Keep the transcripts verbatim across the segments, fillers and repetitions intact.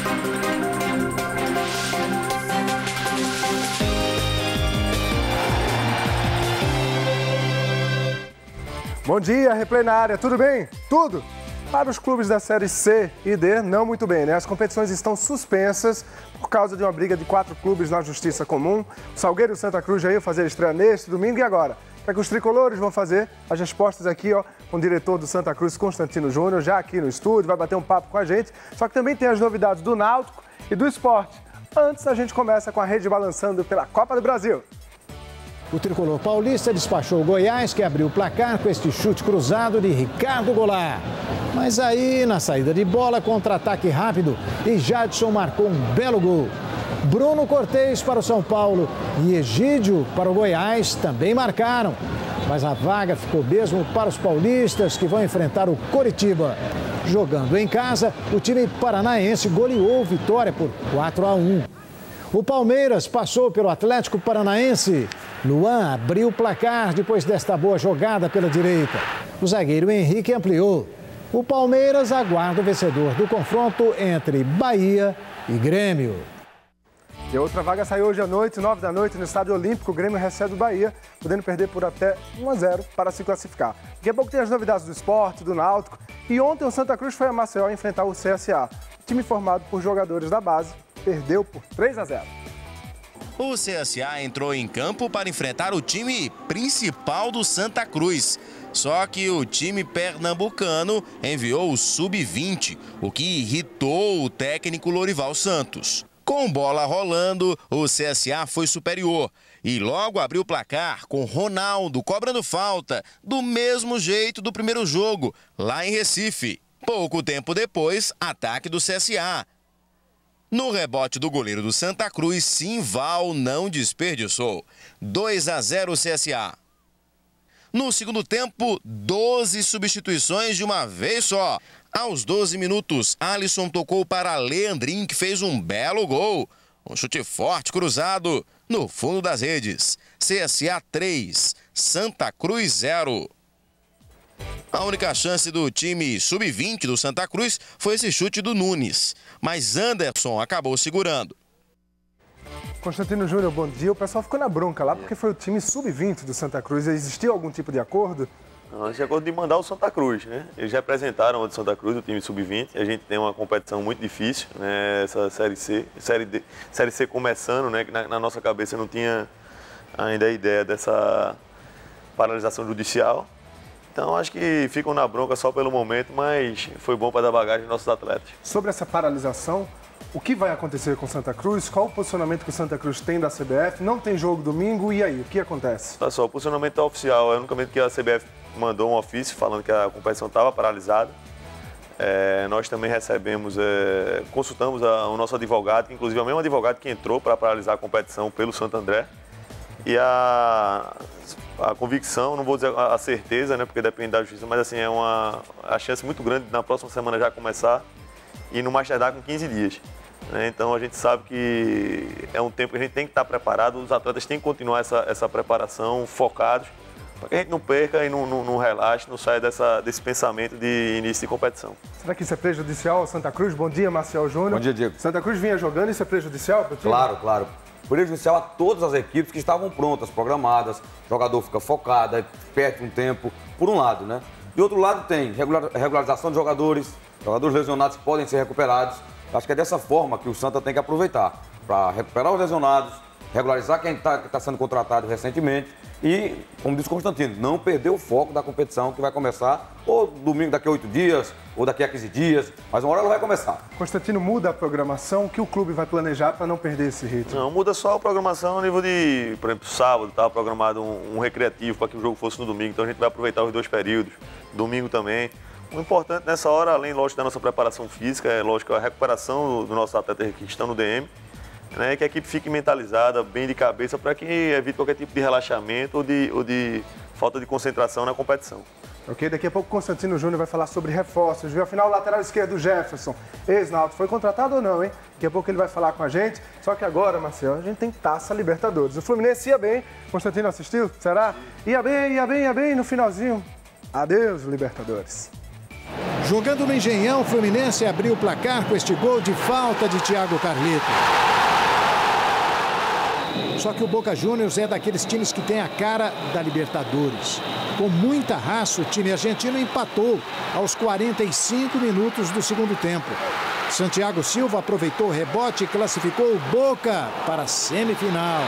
Bom dia, Replay na área, tudo bem? Tudo? Para os clubes da Série C e D, não muito bem, né? As competições estão suspensas por causa de uma briga de quatro clubes na Justiça Comum. O Salgueiro e o Santa Cruz já iam fazer estreia neste domingo e agora? O que é que os tricolores vão fazer? As respostas aqui, ó, com o diretor do Santa Cruz, Constantino Júnior, já aqui no estúdio, vai bater um papo com a gente. Só que também tem as novidades do Náutico e do esporte. Antes, a gente começa com a rede balançando pela Copa do Brasil. O tricolor paulista despachou o Goiás, que abriu o placar com este chute cruzado de Ricardo Goulart. Mas aí, na saída de bola, contra-ataque rápido, e Jadson marcou um belo gol. Bruno Cortez para o São Paulo e Egídio para o Goiás também marcaram. Mas a vaga ficou mesmo para os paulistas, que vão enfrentar o Coritiba. Jogando em casa, o time paranaense goleou Vitória por quatro a um. O Palmeiras passou pelo Atlético Paranaense. Luan abriu o placar depois desta boa jogada pela direita. O zagueiro Henrique ampliou. O Palmeiras aguarda o vencedor do confronto entre Bahia e Grêmio. E a outra vaga saiu hoje à noite, nove da noite, no Estádio Olímpico. O Grêmio recebe o Bahia, podendo perder por até um a zero para se classificar. Daqui a pouco tem as novidades do esporte, do Náutico. E ontem o Santa Cruz foi a Maceió enfrentar o C S A. Time formado por jogadores da base, perdeu por três a zero. O C S A entrou em campo para enfrentar o time principal do Santa Cruz. Só que o time pernambucano enviou o sub vinte, o que irritou o técnico Lorival Santos. Com bola rolando, o C S A foi superior e logo abriu o placar com Ronaldo cobrando falta, do mesmo jeito do primeiro jogo, lá em Recife. Pouco tempo depois, ataque do C S A. No rebote do goleiro do Santa Cruz, Simval não desperdiçou. dois a zero C S A. No segundo tempo, doze substituições de uma vez só. Aos doze minutos, Alisson tocou para Leandrinho, que fez um belo gol. Um chute forte cruzado no fundo das redes. C S A três, Santa Cruz zero. A única chance do time sub vinte do Santa Cruz foi esse chute do Nunes, mas Anderson acabou segurando. Constantino Júnior, bom dia. O pessoal ficou na bronca lá porque foi o time sub vinte do Santa Cruz. Existiu algum tipo de acordo? Não, esse acordo de mandar o Santa Cruz, né? Eles representaram o Santa Cruz, o time sub vinte. A gente tem uma competição muito difícil, né? Essa Série C, Série D, Série C começando, né? Que na, na nossa cabeça não tinha ainda a ideia dessa paralisação judicial. Então, acho que ficam na bronca só pelo momento, mas foi bom para dar bagagem aos nossos atletas. Sobre essa paralisação, o que vai acontecer com o Santa Cruz? Qual o posicionamento que o Santa Cruz tem da C B F? Não tem jogo domingo, e aí? O que acontece? Olha só, o posicionamento é oficial. É unicamente que a C B F mandou um ofício falando que a competição estava paralisada. É, nós também recebemos, é, consultamos a, o nosso advogado, que inclusive é o mesmo advogado que entrou para paralisar a competição pelo Santo André. E a, a convicção, não vou dizer a, a certeza, né, porque depende da justiça, mas assim, é uma a chance muito grande de na próxima semana já começar e no mais tardar com quinze dias. Né? Então a gente sabe que é um tempo que a gente tem que estar preparado, os atletas têm que continuar essa, essa preparação focados, para que a gente não perca e não, não, não relaxe, não saia dessa, desse pensamento de início de competição. Será que isso é prejudicial ao Santa Cruz? Bom dia, Marcel Júnior. Bom dia, Diego. Santa Cruz vinha jogando, isso é prejudicial para o time? Claro, claro. Prejudicial a todas as equipes que estavam prontas, programadas, o jogador fica focado, perde um tempo, por um lado, né? De outro lado tem regular, regularização de jogadores, jogadores lesionados podem ser recuperados. Acho que é dessa forma que o Santa tem que aproveitar, para recuperar os lesionados, regularizar quem está tá sendo contratado recentemente e, como disse Constantino, não perder o foco da competição que vai começar ou domingo daqui a oito dias, ou daqui a quinze dias, mas uma hora ela vai começar. Constantino, muda a programação, o que o clube vai planejar para não perder esse ritmo? Não, muda só a programação a nível de, por exemplo, sábado estava programado um, um recreativo para que o jogo fosse no domingo, então a gente vai aproveitar os dois períodos, domingo também. O importante nessa hora, além, lógico, da nossa preparação física, é lógico a recuperação dos do nossos atletas que estão no D M, né, que a equipe fique mentalizada, bem de cabeça, para que evite qualquer tipo de relaxamento ou de, ou de falta de concentração na competição. Ok, daqui a pouco o Constantino Júnior vai falar sobre reforços, viu? Afinal, o lateral esquerdo, Jefferson, ex-Náutico, foi contratado ou não, hein? Daqui a pouco ele vai falar com a gente. Só que agora, Marcelo, a gente tem Taça Libertadores. O Fluminense ia bem, Constantino assistiu? Será? Ia bem, ia bem, ia bem, no finalzinho. Adeus, Libertadores. Jogando no Engenhão, o Fluminense abriu o placar com este gol de falta de Thiago Carlito. Só que o Boca Juniors é daqueles times que tem a cara da Libertadores. Com muita raça, o time argentino empatou aos quarenta e cinco minutos do segundo tempo. Santiago Silva aproveitou o rebote e classificou o Boca para a semifinal.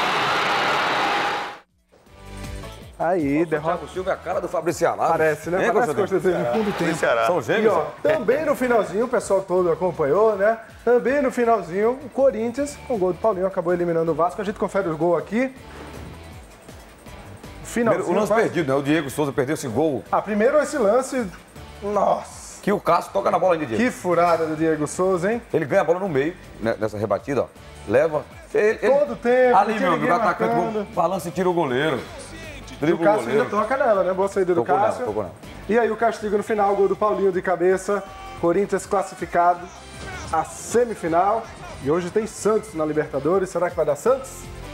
Aí, Nossa, derrota. O Thiago Silva é a cara do Fabrício Alado. Parece, né? É, Parece que no segundo tempo. São gêmeos. E, ó, também no finalzinho, o pessoal todo acompanhou, né? Também no finalzinho, o Corinthians, com o gol do Paulinho, acabou eliminando o Vasco. A gente confere o gol aqui. Finalzinho. O lance vai... perdido, né? O Diego Souza perdeu esse gol. Ah, primeiro esse lance. Nossa. Que o Cássio toca na bola ainda, Diego. Que furada do Diego Souza, hein? Ele ganha a bola no meio, né, nessa rebatida, ó. Leva. Ele, Todo ele... tempo. Ali, meu amigo, o atacante balança e tira o goleiro. O Cássio ainda toca nela, né? Boa saída do Tocou Cássio. nela, tocou nela. E aí o castigo no final, gol do Paulinho de cabeça. Corinthians classificado à semifinal. E hoje tem Santos na Libertadores. Será que vai dar Santos?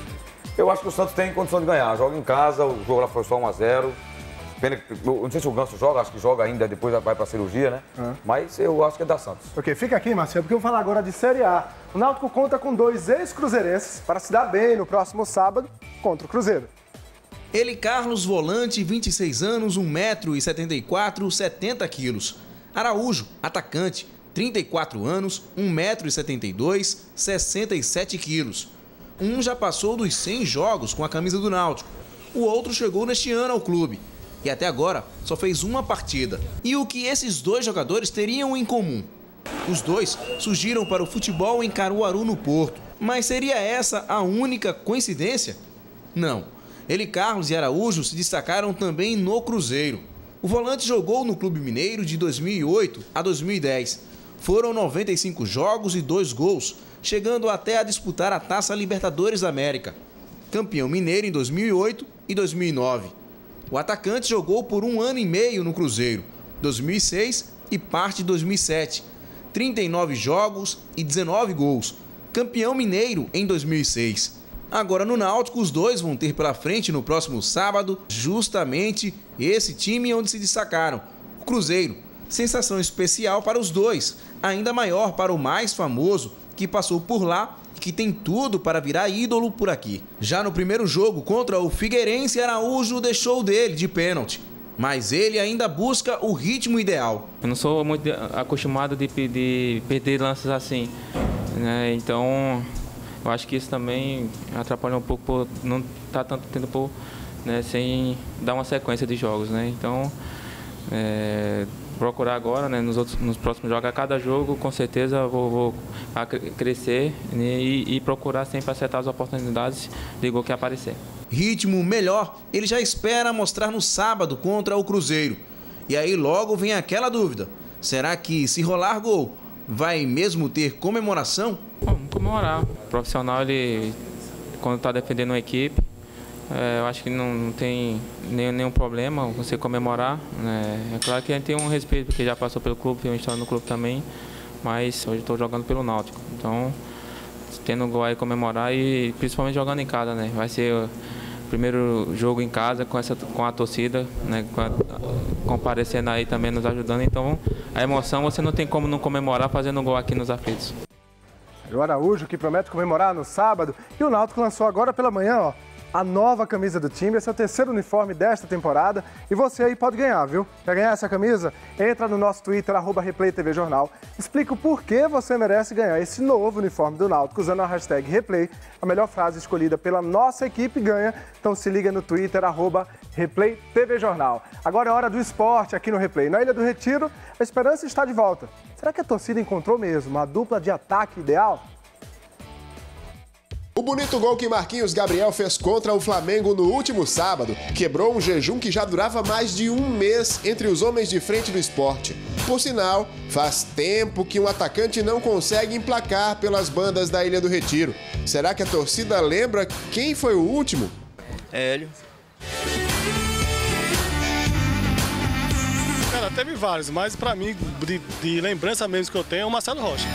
Eu acho que o Santos tem condição de ganhar. Joga em casa, o jogo lá foi só um a zero. Pena que, eu não sei se o Ganso joga, acho que joga ainda, depois vai pra cirurgia, né? Ah. Mas eu acho que é da Santos. Ok, fica aqui, Marcelo, porque eu vou falar agora de Série A. O Náutico conta com dois ex-cruzeirenses para se dar bem no próximo sábado contra o Cruzeiro. Ele, Carlos, volante, vinte e seis anos, um metro e setenta e quatro, setenta quilos. Araújo, atacante, trinta e quatro anos, um metro e setenta e dois, sessenta e sete quilos. Um já passou dos cem jogos com a camisa do Náutico. O outro chegou neste ano ao clube e até agora só fez uma partida. E o que esses dois jogadores teriam em comum? Os dois surgiram para o futebol em Caruaru, no Porto. Mas seria essa a única coincidência? Não. Ele, Carlos e Araújo se destacaram também no Cruzeiro. O volante jogou no Clube Mineiro de dois mil e oito a dois mil e dez. Foram noventa e cinco jogos e dois gols, chegando até a disputar a Taça Libertadores da América. Campeão mineiro em dois mil e oito e dois mil e nove. O atacante jogou por um ano e meio no Cruzeiro, dois mil e seis e parte de dois mil e sete. trinta e nove jogos e dezenove gols. Campeão mineiro em dois mil e seis. Agora no Náutico, os dois vão ter pela frente no próximo sábado justamente esse time onde se destacaram, o Cruzeiro. Sensação especial para os dois, ainda maior para o mais famoso, que passou por lá e que tem tudo para virar ídolo por aqui. Já no primeiro jogo contra o Figueirense, Araújo deixou dele de pênalti, mas ele ainda busca o ritmo ideal. Eu não sou muito acostumado de, de perder lances assim, né? Então eu acho que isso também atrapalha um pouco por não estar tanto tempo, né, sem dar uma sequência de jogos, né? Então, é, procurar agora, né, nos, outros, nos próximos jogos, a cada jogo, com certeza vou, vou crescer, né, e, e procurar sempre acertar as oportunidades de gol que aparecer. Ritmo melhor ele já espera mostrar no sábado contra o Cruzeiro. E aí logo vem aquela dúvida: será que se rolar gol, vai mesmo ter comemoração? Vamos comemorar. O profissional, ele, quando está defendendo uma equipe, é, eu acho que não, não tem nenhum, nenhum problema você comemorar, né? É claro que a gente tem um respeito, porque já passou pelo clube, tem uma história no clube também, mas hoje estou jogando pelo Náutico. Então, tendo gol aí, comemorar, e principalmente jogando em casa, né? Vai ser o primeiro jogo em casa com, essa, com a torcida, né? Com a, comparecendo aí também, nos ajudando. Então, a emoção você não tem como não comemorar fazendo gol aqui nos aflitos. O Araújo, que promete comemorar no sábado, e o Náutico lançou agora pela manhã, ó, a nova camisa do time. Esse é o terceiro uniforme desta temporada e você aí pode ganhar, viu? Quer ganhar essa camisa? Entra no nosso Twitter, arroba Replay T V Jornal. Explica o porquê você merece ganhar esse novo uniforme do Náutico usando a hashtag Replay. A melhor frase escolhida pela nossa equipe ganha. Então se liga no Twitter, arroba Replay T V Jornal. Agora é hora do esporte aqui no Replay. Na Ilha do Retiro, a esperança está de volta. Será que a torcida encontrou mesmo uma dupla de ataque ideal? O bonito gol que Marquinhos Gabriel fez contra o Flamengo no último sábado quebrou um jejum que já durava mais de um mês entre os homens de frente do esporte. Por sinal, faz tempo que um atacante não consegue emplacar pelas bandas da Ilha do Retiro. Será que a torcida lembra quem foi o último? É Hélio. Cara, teve vários, mas pra mim, de, de lembrança mesmo que eu tenho, é o Marcelo Rocha.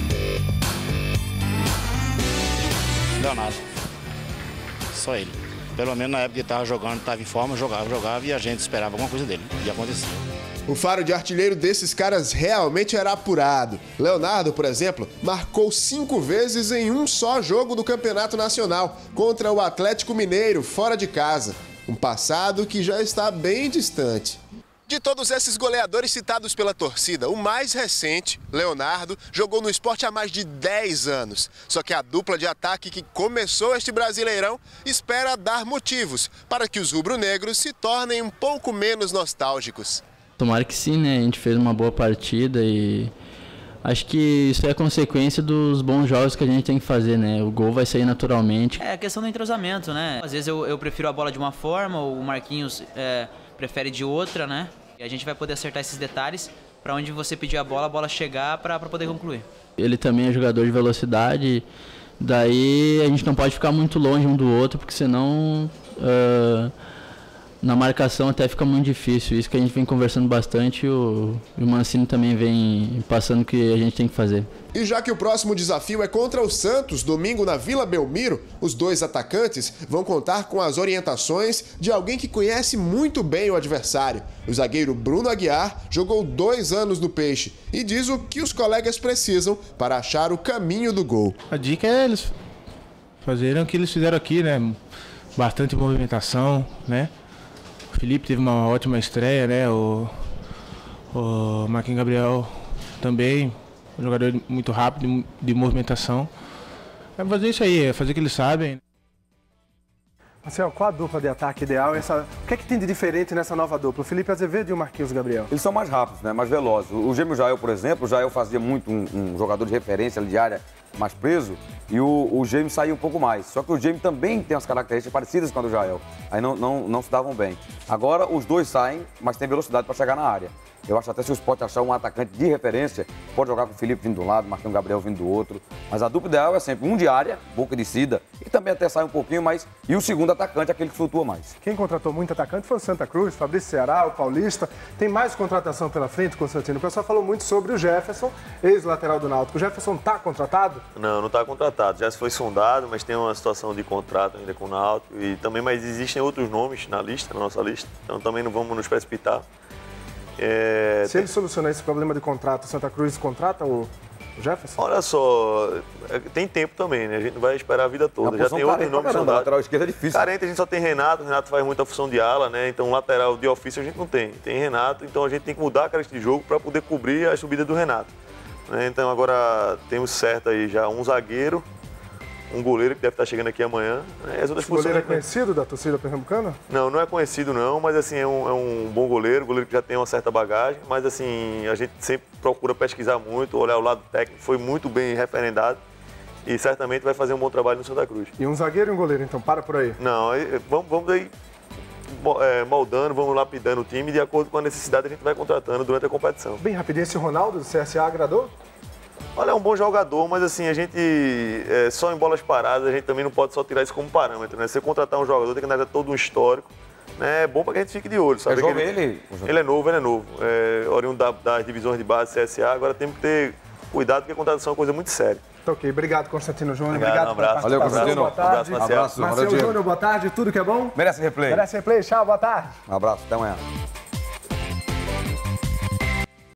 Danado. Só ele. Pelo menos na época que ele estava jogando, estava em forma, jogava, jogava e a gente esperava alguma coisa dele. E aconteceu. O faro de artilheiro desses caras realmente era apurado. Leonardo, por exemplo, marcou cinco vezes em um só jogo do Campeonato Nacional, contra o Atlético Mineiro, fora de casa. Um passado que já está bem distante. De todos esses goleadores citados pela torcida, o mais recente, Leonardo, jogou no esporte há mais de dez anos. Só que a dupla de ataque que começou este Brasileirão espera dar motivos para que os rubro-negros se tornem um pouco menos nostálgicos. Tomara que sim, né? A gente fez uma boa partida e acho que isso é consequência dos bons jogos que a gente tem que fazer, né? O gol vai sair naturalmente. É a questão do entrosamento, né? Às vezes eu, eu prefiro a bola de uma forma, o Marquinhos é, prefere de outra, né? E a gente vai poder acertar esses detalhes para onde você pedir a bola, a bola chegar para poder concluir. Ele também é jogador de velocidade, daí a gente não pode ficar muito longe um do outro, porque senão uh, na marcação até fica muito difícil. Isso que a gente vem conversando bastante e o, o Mancini também vem passando o que a gente tem que fazer. E já que o próximo desafio é contra o Santos, domingo na Vila Belmiro, os dois atacantes vão contar com as orientações de alguém que conhece muito bem o adversário. O zagueiro Bruno Aguiar jogou dois anos no Peixe e diz o que os colegas precisam para achar o caminho do gol. A dica é eles fazerem o que eles fizeram aqui, né? Bastante movimentação, né? O Felipe teve uma ótima estreia, né? O, o Marquinhos Gabriel também. Um jogador muito rápido, de movimentação. É fazer isso aí, é fazer o que eles sabem. Marcelo, qual a dupla de ataque ideal? Essa... O que é que tem de diferente nessa nova dupla? O Felipe Azevedo e o Marquinhos Gabriel. Eles são mais rápidos, né? Mais velozes. O Gêmeo Jael, por exemplo, o Jael fazia muito um, um jogador de referência de área mais preso e o, o Gêmeo saía um pouco mais. Só que o Gêmeo também tem as características parecidas com a do Jael. Aí não, não, não se davam bem. Agora os dois saem, mas tem velocidade para chegar na área. Eu acho até se o Sport achar um atacante de referência, pode jogar com o Felipe vindo de um lado, Marquinhos Gabriel vindo do outro. Mas a dupla ideal é sempre um de área, boca de sida, e também até sai um pouquinho mais. E o segundo atacante, aquele que flutua mais. Quem contratou muito atacante foi o Santa Cruz, Fabrício Ceará, o Paulista. Tem mais contratação pela frente, Constantino. O pessoal falou muito sobre o Jefferson, ex-lateral do Náutico. O Jefferson está contratado? Não, não está contratado. Já foi sondado, mas tem uma situação de contrato ainda com o Náutico. E também, mas existem outros nomes na lista, na nossa lista. Então também não vamos nos precipitar. É, Se ele solucionar esse problema de contrato, o Santa Cruz contrata o Jefferson? Olha só, tem tempo também, né? A gente não vai esperar a vida toda. Já tem outros nomes sondados. Lateral esquerda é difícil. Carente, a gente só tem Renato. Renato faz muita função de ala, né? Então, lateral de ofício a gente não tem. Tem Renato, então a gente tem que mudar a característica de jogo para poder cobrir a subida do Renato. Né? Então, agora temos certo aí já um zagueiro, um goleiro que deve estar chegando aqui amanhã. Né? As outras o goleiro é conhecido da torcida pernambucana? Não, não é conhecido não, mas assim, é um, é um bom goleiro, goleiro que já tem uma certa bagagem, mas assim, a gente sempre procura pesquisar muito, olhar o lado técnico, foi muito bem referendado e certamente vai fazer um bom trabalho no Santa Cruz. E um zagueiro e um goleiro, então, para por aí. Não, vamos, vamos aí moldando, vamos lapidando o time, de acordo com a necessidade a gente vai contratando durante a competição. Bem rapidinho, esse Ronaldo do C S A agradou? Olha, é um bom jogador, mas assim, a gente, é, só em bolas paradas, a gente também não pode só tirar isso como parâmetro, né? Se você contratar um jogador, tem que analisar todo um histórico, né? É bom para que a gente fique de olho, sabe? É jovem ele, ele? Ele é novo, ele é novo. É, oriundo da, das divisões de base do C S A, agora temos que ter cuidado, porque a contratação é uma coisa muito séria. Tá ok, obrigado, Constantino Júnior. Obrigado, obrigado um abraço. Valeu, Constantino. Boa tarde. Um abraço, Marcelo. Marcelo Júnior, boa tarde. Tudo que é bom? Merece replay. Merece replay. Tchau, boa tarde. Um abraço, até amanhã.